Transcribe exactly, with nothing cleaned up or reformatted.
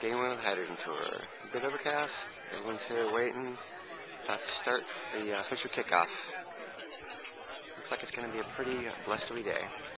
Day one of the Hydrogen Tour. A bit overcast. Everyone's here waiting. About to start the uh, official kickoff. Looks like it's going to be a pretty blustery day.